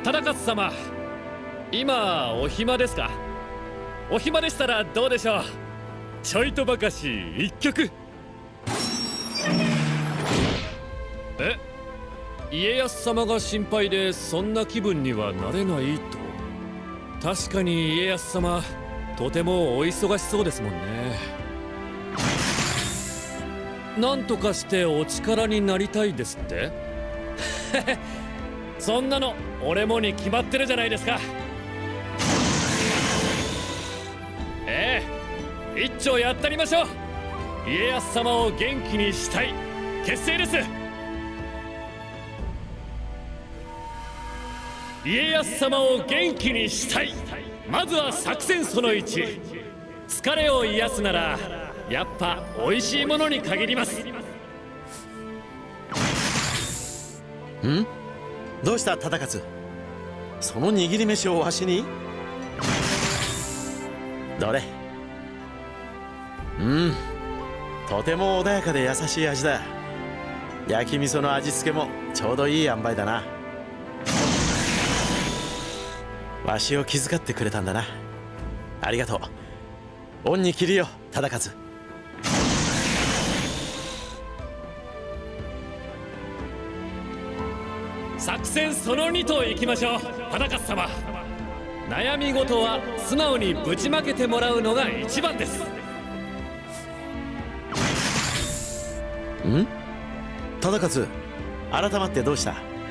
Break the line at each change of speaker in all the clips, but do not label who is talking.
忠勝様、今お暇ですか？お暇でしたらどうでしょう。ちょいとばかし一曲。家康様が心配でそんな気分にはなれないと。確かに家康様、とてもお忙しそうですもんね。なんとかしてお力になりたいですってそんなの俺もに決まってるじゃないですか。一丁やったりましょう。家康様を元気にしたい結成です。家康様を元気にしたい。まずは作戦その1。疲れを癒すならやっぱ美味しいものに限ります。
どうした忠勝、その握り飯をわしに？どれ？とても穏やかで優しい味だ。焼き味噌の味付けもちょうどいい塩梅だな。わしを気遣ってくれたんだな。ありがとう。恩に着るよ忠勝。
作戦その2といきましょう。忠勝様、悩み事は素直にぶちまけてもらうのが一番です。
忠勝、改まってどうした？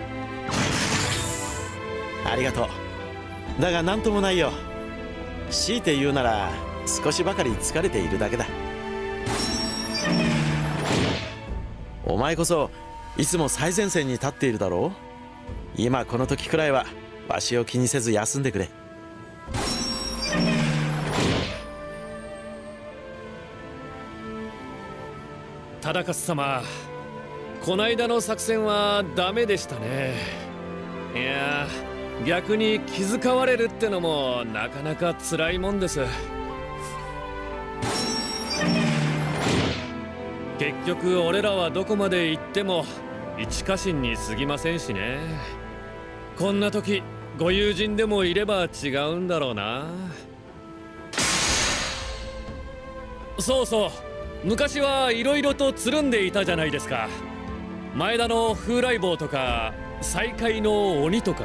ありがとう。だが何ともないよ。強いて言うなら少しばかり疲れているだけだ。お前こそいつも最前線に立っているだろう。今この時くらいはわしを気にせず休んでくれ。
忠勝様、こないだの作戦はダメでしたね。いや逆に気遣われるってのもなかなか辛いもんです。結局俺らはどこまで行っても一家臣に過ぎませんしね。こんな時ご友人でもいれば違うんだろうな。そうそう、昔はいろいろとつるんでいたじゃないですか。前田の風来坊とか西海の鬼とか。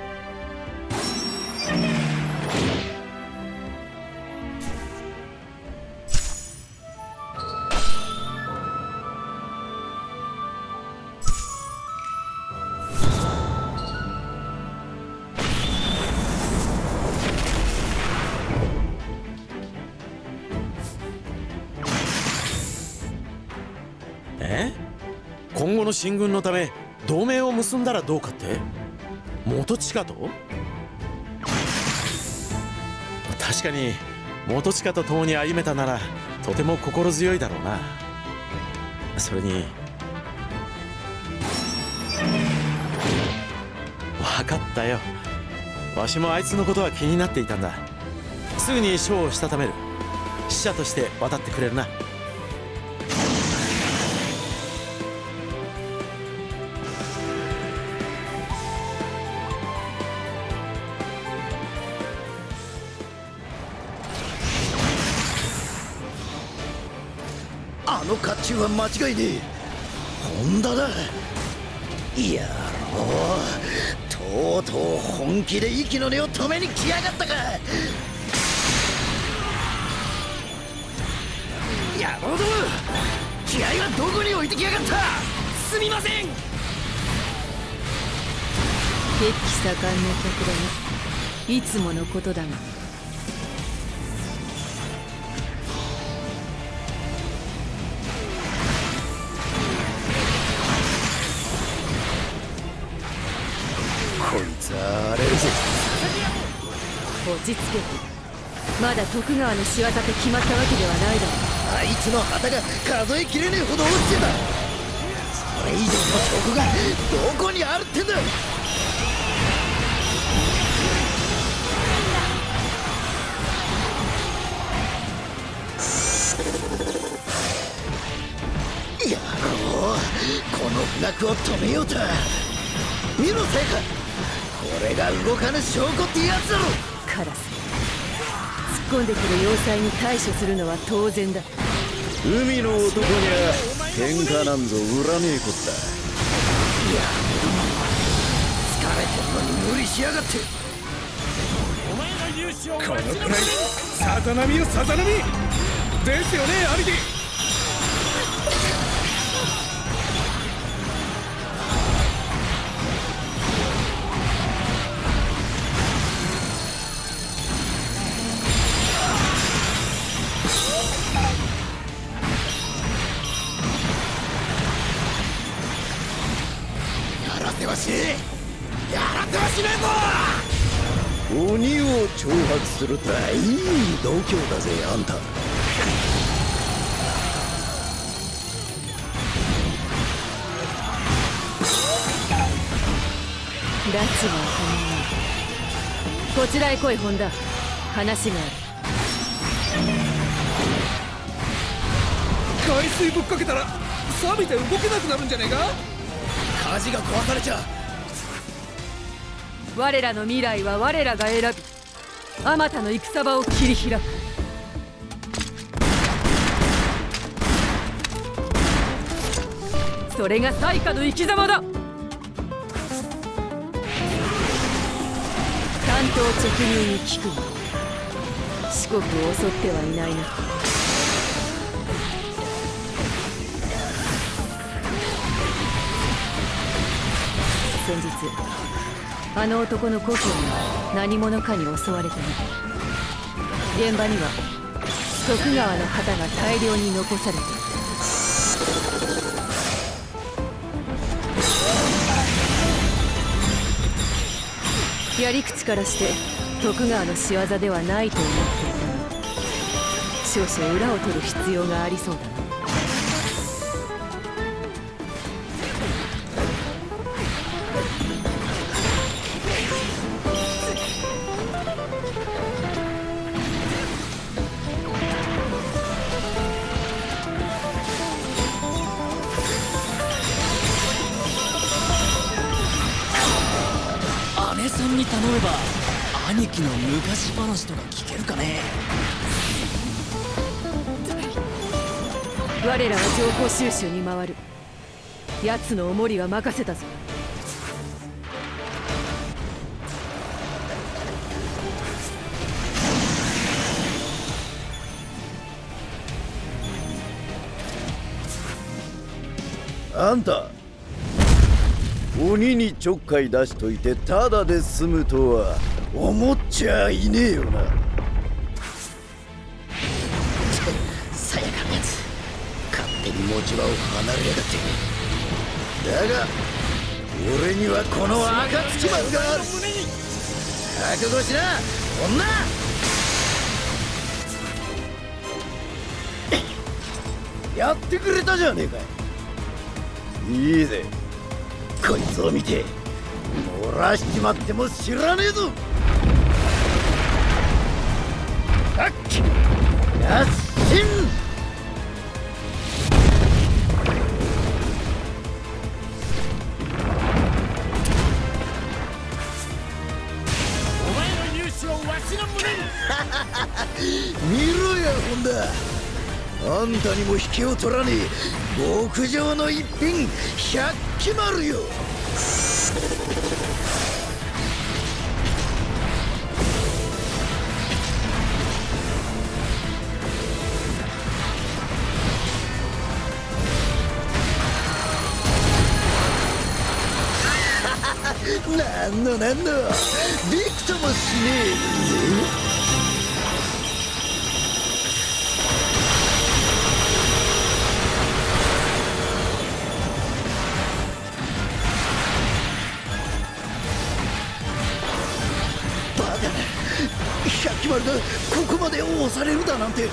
今後の進軍のため同盟を結んだらどうかって？元親と？確かに元親と共に歩めたならとても心強いだろうな。それに分かったよ。わしもあいつのことは気になっていたんだ。すぐに将をしたためる。使者として渡ってくれるな。
あの甲冑は間違いねえ。本田だ。いやとうとう本気で息の根を止めに来やがったか。野郎ども、気合はどこに置いてきやがった。すみません。
血気盛んな客だね。いつものことだが。
こいつは荒れるぜ。
落ち着け。まだ徳川の仕業って決まったわけではないだろう。
あいつの旗が数えきれねえほど落ちてた。それ以上の証拠がどこにあるってんだ。やろう、この不落を止めようと。見ろ聖火、 れが動かぬ証拠ってやつだろ。
カラス、突っ込んでくる要塞に対処するのは当然だ。
海の男にゃ喧嘩なんぞ売らねえこった。いや、疲れてるのに無理しやがって。
このくらいさざ波よ、さざ波ですよね、兄貴。
やらせはしねえ、やらせはしねえぞ。鬼を挑発するとはいい度胸だぜ、あんた。
拉致は他人。こちらへ来い、本田。話がある。
海水ぶっかけたら錆びて動けなくなるんじゃねえか。
火事が壊されちゃ。
我らの未来は我らが選び、あまたの戦場を切り開く。それが大化の生き様だ。単刀直入に聞く。四国を襲ってはいないな。先日あの男の故郷が何者かに襲われたね。現場には徳川の旗が大量に残されている。やり口からして徳川の仕業ではないと思っていたが、少々裏を取る必要がありそうだな。
姉さんに頼めば兄貴の昔話とか聞けるかね。
我らは情報収集に回る。奴のお守りは任せたぞ。
あんた、鬼にちょっかい出しといてただで済むとは思っちゃいねえよな。さやかなやつ、勝手に持ち場を離れやがって。だが俺にはこの暁丸がある。覚悟しな、女。やってくれたじゃねえか。いいぜ、こいつを見て漏らしちまっても知らねえぞ。あっきやっしん。
お前の勇姿をわしの胸に
見ろや、本田。あんたにも引けを取らねえ極上の一品百鬼丸よ。なんのびくともしねえぜ。百鬼丸がここまで押されるだなんて。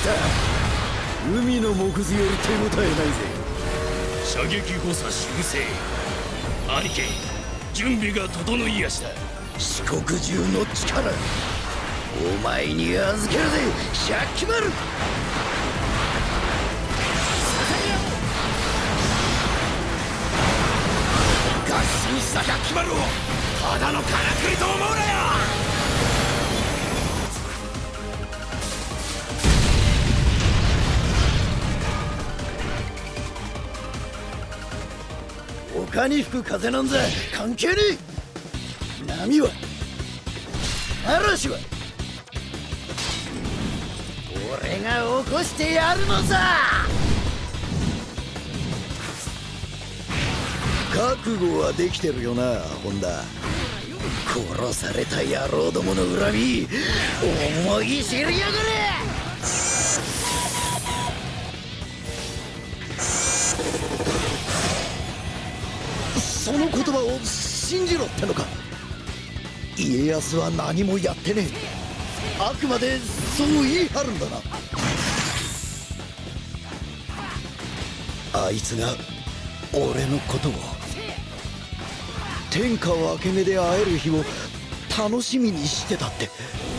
した海の木図より手応えないぜ。
射撃誤差修正。兄貴、準備が整いやした。
四国中の力お前に預けるぜ百鬼丸。
合心した百鬼丸をただのからくりと思うなよ。
丘に吹く風なんざ関係ねえ。波は嵐は俺が起こしてやるのさ。覚悟はできてるよな本田。殺された野郎どもの恨み思い知りやがれ。その言葉を信じろってのか。家康は何もやってねえ。あくまでそう言い張るんだな。あいつが俺のことを天下分け目で会える日を楽しみにしてたって。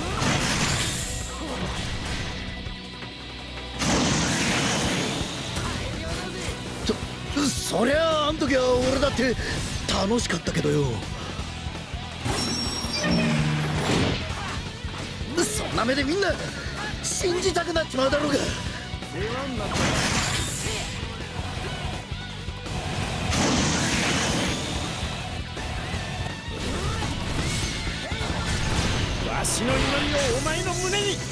そりゃあん時は俺だって楽しかったけどよ。そんな目でみんな信じたくなっちまうだろうが。
わしの祈りをお前の胸に。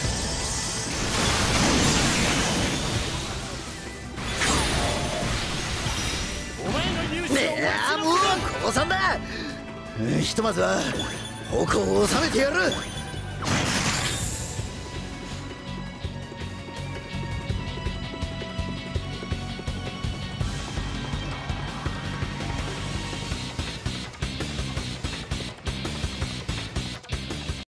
いやもう降参だ。ひとまずは矛を収めてやる。